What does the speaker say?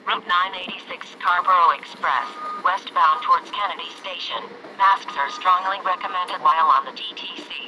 Route 986 Scarborough Express, westbound towards Kennedy Station. Masks are strongly recommended while on the DTC.